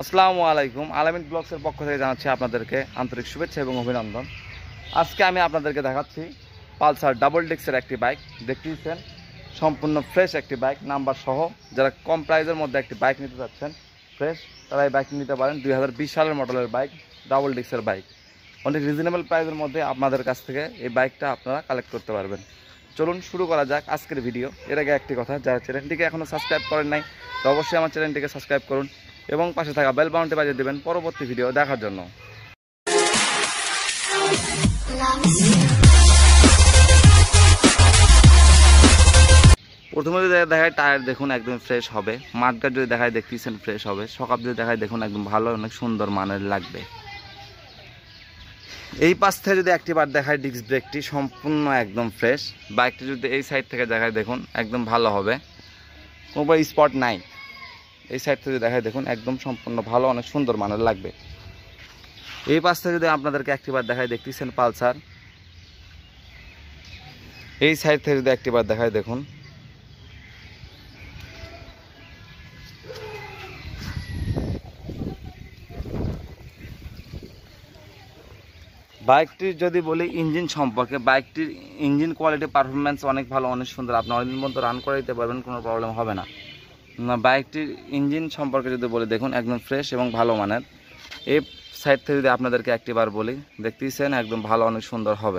আসসালামু আলাইকুম। আলামিন ব্লগসের পক্ষ থেকে জানাচ্ছি আপনাদেরকে আন্তরিক শুভেচ্ছা এবং অভিনন্দন। আজকে আমি আপনাদেরকে দেখাচ্ছি পালসার ডাবল ডিস্কের একটি বাইক। দেখতেছেন সম্পূর্ণ ফ্রেশ একটি বাইক, নাম্বার সহ। যারা কম প্রাইসের মধ্যে একটি বাইক নিতে চাচ্ছেন ফ্রেশ, তারা এই বাইকটি নিতে পারেন। 2020 সালের মডেলের বাইক, ডাবল ডিস্কের বাইক। অনেক রিজনেবল প্রাইসের মধ্যে আপনাদের কাছ থেকে এই বাইকটা আপনারা কালেক্ট করতে পারবেন। চলুন শুরু করা যাক আজকের ভিডিও। এর আগে একটি কথা, যারা চ্যানেলটিকে এখনও সাবস্ক্রাইব করেন নাই তো অবশ্যই আমার চ্যানেলটিকে সাবস্ক্রাইব করুন এবং পাশে থাকা বেল বাটনটি বাজিয়ে দেবেন পরবর্তী ভিডিও দেখার জন্য। প্রথমে যদি দেখায় টায়ার দেখুন একদম ফ্রেশ হবে। মাঠগাট যদি দেখায় দেখতেছেন ফ্রেশ হবে। সকাপ যদি দেখায় দেখুন একদম ভালো, অনেক সুন্দর মানের লাগবে। এই পাশ থেকে যদি একটি বার দেখায় ডিস্ক ব্রেকটি সম্পূর্ণ একদম ফ্রেশ। বাইকটি যদি এই সাইড থেকে দেখায় দেখুন একদম ভালো হবে, কোনো স্পট নাই। এই সাইড থেকে দেখায় দেখুন একদম সম্পূর্ণ ভালো, অনেক সুন্দর মানের লাগবে। এই পাশ থেকে যদি আপনাদেরকে একটিবার দেখায় দেখতেছেন পালসার। এই সাইড থেকে যদি একটিবার দেখায় দেখুন বাইকটির যদি বলি ইঞ্জিন সম্পর্কে, বাইকটির ইঞ্জিন কোয়ালিটি পারফরমেন্স অনেক ভালো, অনেক সুন্দর। আপনি অনেকদিন পর্যন্ত রান করে দিতে পারবেন, কোনো প্রবলেম হবে না। বাইকটির ইঞ্জিন সম্পর্কে যদি বলি দেখুন একদম ফ্রেশ এবং ভালো মানের। এই সাইড থেকে যদি আপনাদেরকে একটিবার বলি দেখতেছেন একদম ভালো, অনেক সুন্দর হবে।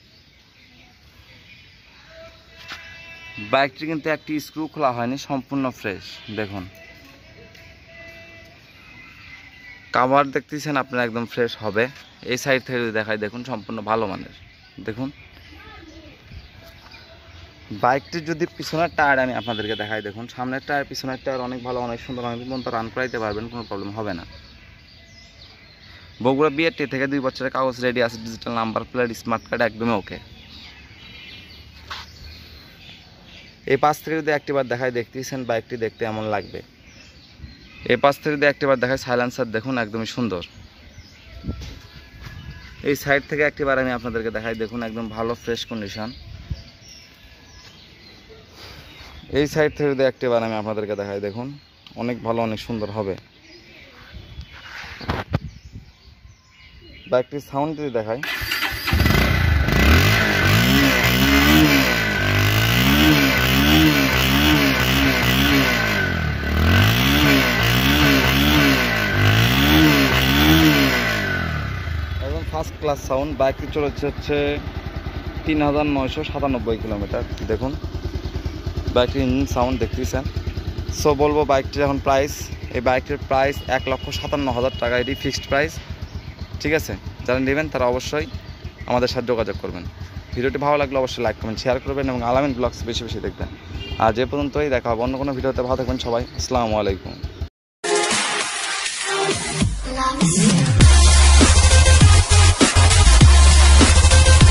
বাইকটি কিন্তু একটি স্ক্রু খোলা হয়নি, সম্পূর্ণ ফ্রেশ। দেখুন কাভার দেখতেছেন আপনার একদম ফ্রেশ হবে। এই সাইড থেকে যদি দেখায় দেখুন সম্পূর্ণ ভালো মানের। দেখুন বাইকটির যদি পিছনের টায়ার আমি আপনাদেরকে দেখাই দেখুন, সামনের টায়ার পিছনের টায়ার অনেক ভালো, অনেক সুন্দর, অনেক পর্যন্ত রান করাইতে পারবেন, কোনো প্রবলেম হবে না। বগুড়া বিআরটি থেকে 2 বছরের কাগজ রেডি আছে, digital number plate, smart card একদমই ওকে। এই পাশ থেকে যদি একটিবার দেখায় দেখতেছেন বাইকটি দেখতে এমন লাগবে। এই পাশ থেকে যদি একটিবার দেখায় সাইলেন্সার দেখুন একদমই সুন্দর। এই সাইড থেকে একটিবার আমি আপনাদেরকে দেখাই দেখুন একদম ভালো ফ্রেশ কন্ডিশন। এই সাইড থেকে যদি একটিবার আমি আপনাদেরকে দেখাই দেখুন অনেক ভালো, অনেক সুন্দর হবে। বাইকটির সাউন্ড যদি দেখাই একদম ফার্স্ট ক্লাস সাউন্ড। বাইকটি চলেছে হচ্ছে 3997 কিলোমিটার। দেখুন বাইকটির ইঞ্জিন সাউন্ড দেখতেছেন। সো বলবো বাইকটির এখন প্রাইস, এই বাইকটির প্রাইস 1,57,000 টাকা, এটি ফিক্সড প্রাইস। ঠিক আছে, যারা নেবেন তারা অবশ্যই আমাদের সাথে যোগাযোগ করবেন। ভিডিওটি ভালো লাগলে অবশ্যই লাইক কমেন্ট শেয়ার করবেন এবং আলামিন ব্লগস বেশি বেশি দেখবেন। আর যে পর্যন্তই দেখা হবে অন্য কোনো ভিডিওতে। ভালো থাকবেন সবাই, আসসালামু আলাইকুম।